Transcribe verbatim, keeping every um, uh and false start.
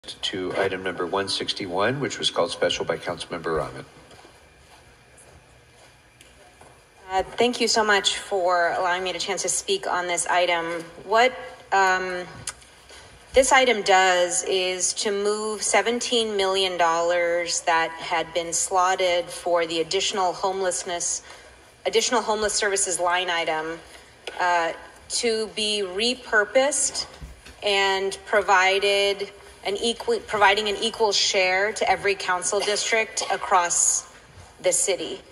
to item number one sixty-one, which was called special by Councilmember Rahman. Uh, thank you so much for allowing me a chance to speak on this item. What um, this item does is to move seventeen million dollars that had been slotted for the additional homelessness, additional homeless services line item uh, to be repurposed and provided an equal, providing an equal share to every council district across the city.